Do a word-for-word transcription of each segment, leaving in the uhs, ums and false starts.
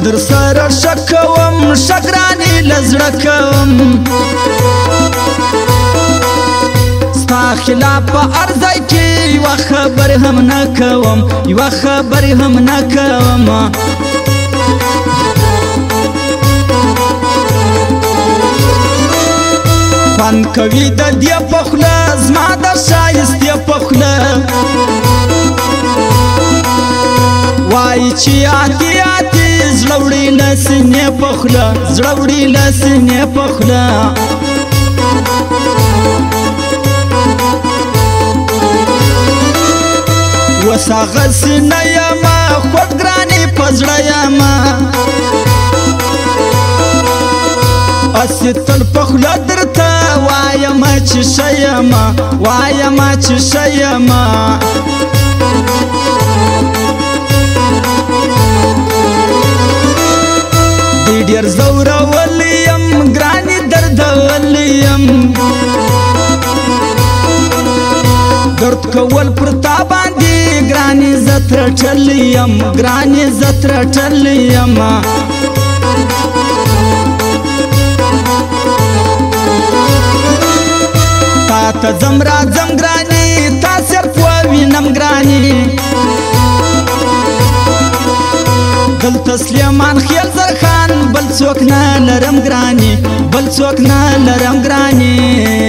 در سره ښه کوم ښه ګرانې له زړه کوم ستا خلاف په هر ځای کې یوه خبرې هم نه کوم یوه خبرې هم نه کوم خوند کوي د دې په خوله زما د ښایستې په خوله وایي چې اتې اتې زړه وړي له سینې په خوله زړه وړي له سینې په خوله اوس هغسې نه یمه خود ګرانې په زړه یمه هسې تل په خوله درته وایمه چې ښه یمه وایمه چې ښه یمه دی ډېر زورولی یم ګرانې دردولی یم درد کول پر تا باندې ګرانې زه ترټلی یم ګرانې زه ترټلی یم تا ته ځم راځم ګرانې تا صرف ووینم ګرانې دلته سلیمان خیل زرخان بل څوک نه لرم ګرانې بل څوک نه لرم ګرانې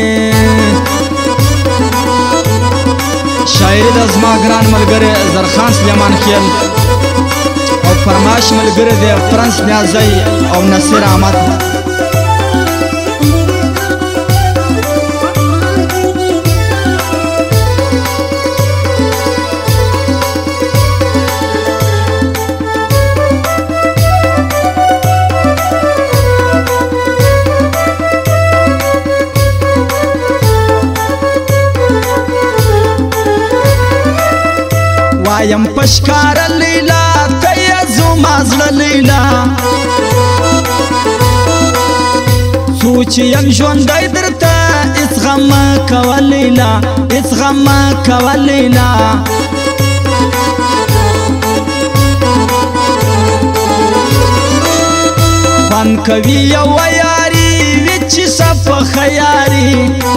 شاعري د زما ګران ملګری زرخان سلیمان خیل او فرمایش ملګری دی فرانس نیازی او نصیر احمد وایم پشکار لیلا ته یې زما زړه لیلا څو چې یم ژوندی درته هېڅ غم مه کوه لیلا هېڅ غم مه کوه لیلا خوند کوي یوه یاري وي چې ښه پخه یاري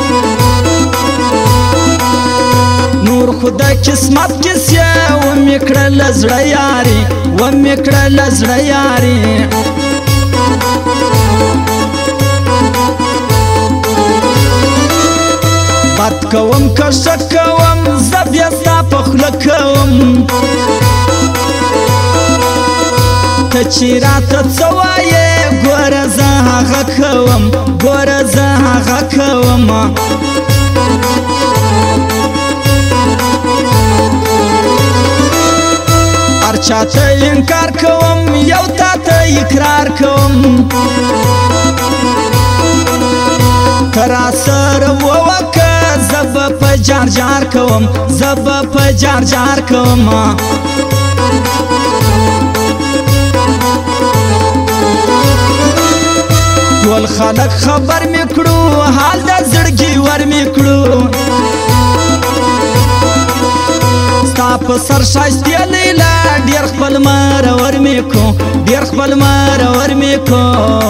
نور خو د قسمت کیسې ومې کړه له زړه یاري ومې کړه له زړه یاري بد کوم که ښه کوم زه بیا ستا په خوله کوم ته چې راته څه وایې ګوره زه هغه کوم ګوره زه هغه کوم هر چاته انکار کوم یو تا ته اقرار کوم ته راسره ووکه زه به په جار جار کوم زه به په جار جار کوم ټول خلک خبر مې کړو حال د زړګي ور مې کړو ستا په سر ښایستې لیلا ډېر خپل مرور مې کو ډېر خپل مرور مې کو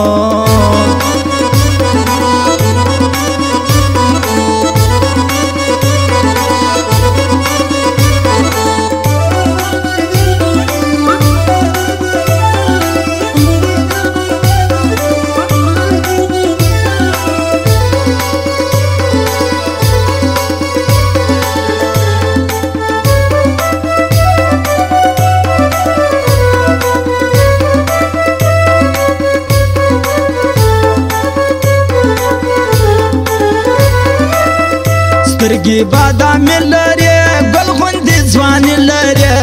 سترګې بادامې لرې ګل غوندې ځواني لرې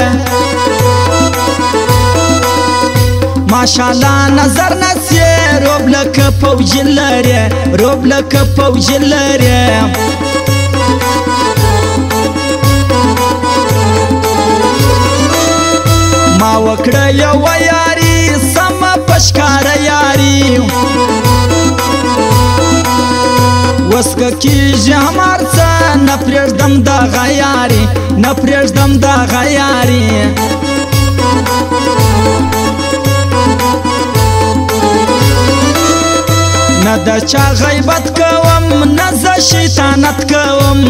ماشاءالله نظر نسې روب لکه فوجي لرې روب لکه فوجي لرې ما وکړه یوه یاري سمه په ښکاره یاري وسکه کېږي همار څه نه پرېږدم دغه یاري نه پرېږدم دغه یاري د چا غیبت کوم نه زه شیطانت کوم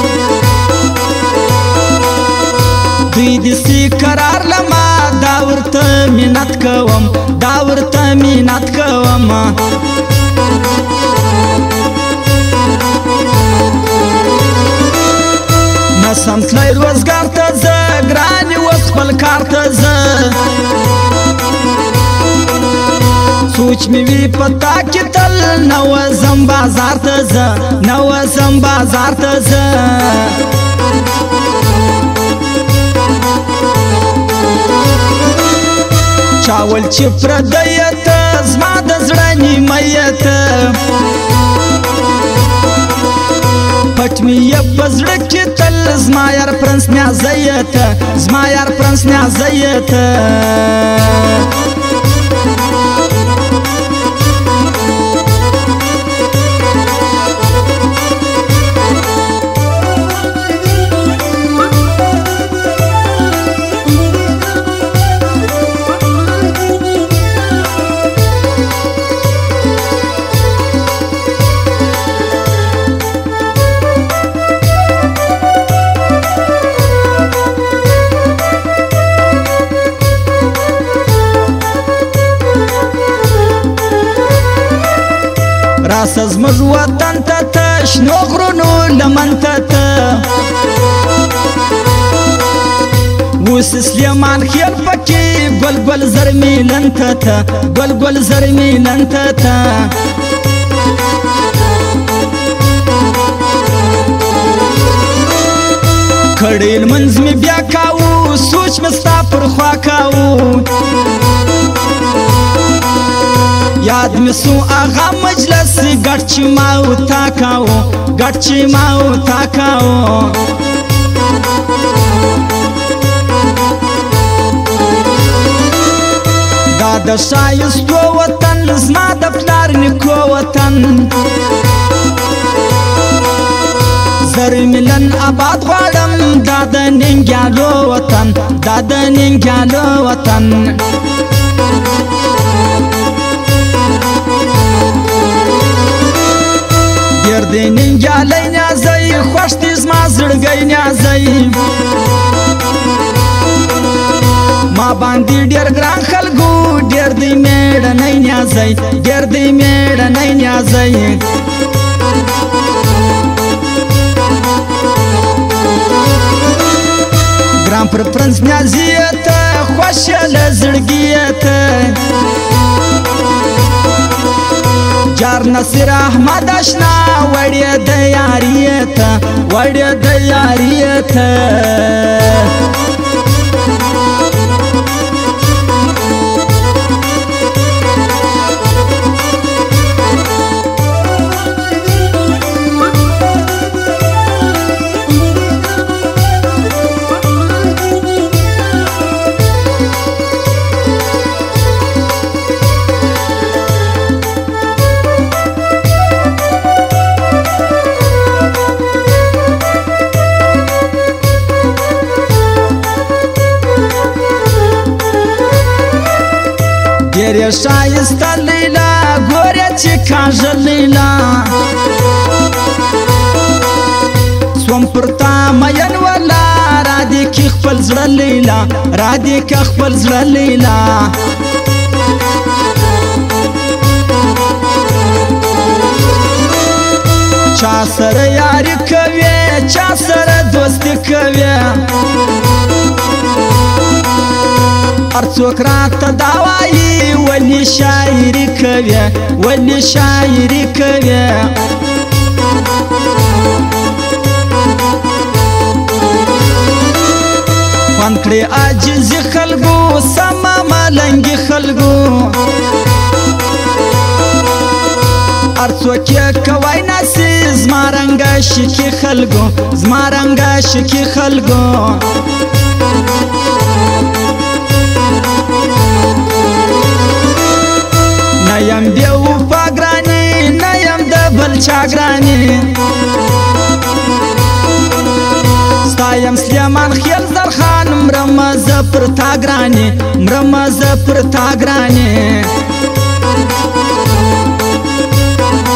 دوی دسی قرار لما دا ورته مینت کوم دا ورته مینت کوم نسم تلی روزګار ته زه ګرانې اوس خپل کار ته زه سوچ می وی پتا کې تل نه وزم بازار ته زه نه وزم بازار ته زه چاول چې پردیت زما د زړه نیمیت پټ می یې په زړه کې تل زما یار پرنس نیازیت زما یار پرنس نیازیت راس زموږ وطن ته ته شنو غرونو لمن ته ته اوس سلیمان خیل پکې ګل ګل زرمیلن ته ته ګل ګل زرمیلن ته ته کړي لمنځ مې بیا کاوه سوچ مې ستا پر خوا کاوه یاد می سو آغا مجلس گٹ چی ماو تاکاو گٹ چی ماو تاکاو دا د شایستو وطن زما د پلار نیکو وطن زر ملن آباد غواړم دا د ننګیالو وطن دا د ننګیالو وطن ډېر دی ننګیالی نیازی خوښ دی زما زړګی نیازی ما باندې ډېر ګران خلکو ډېر دی میړنی نیازی ډېر دی میړنی نیازی ګران پر پرنس نیازی ته خوښ له زړګي ته جار نصیر احمد اشنا وړیا د یاریت وړیا د یاریت ډېرې ښایسته لیلا ګورې چې کاږه لیلا سوم پر تا مین ولا را دې کې خپل زړه لیلا را دې کې خپل زړه لیلا چا سره یاري کوي چا سره دوستي کوي هر څوک راته دا وایي ولې شاعري کوي ولې شاعري کوي خوند کړې عاجزي خلکو سمه ملنګي خلکو هر څوک یې کوی ناسي زما رنګه شکي خلکو زما رنګه شکي خلکو نیم بیو پاگرانی نیم دبل چاگرانی ستایم سلیمان خیل زرخان مرمز پر تاگرانی مرمز پر تاگرانی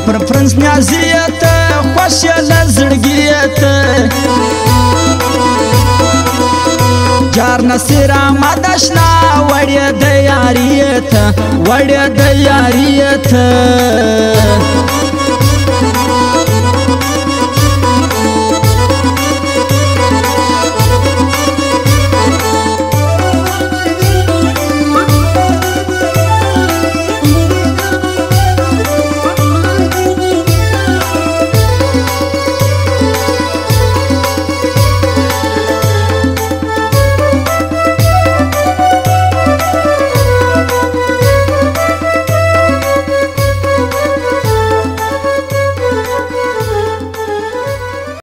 پر پرنس نیازیت خوشی لزړګیت جار نصیر آمد اشنا وړې د یاریت وړې د یاریت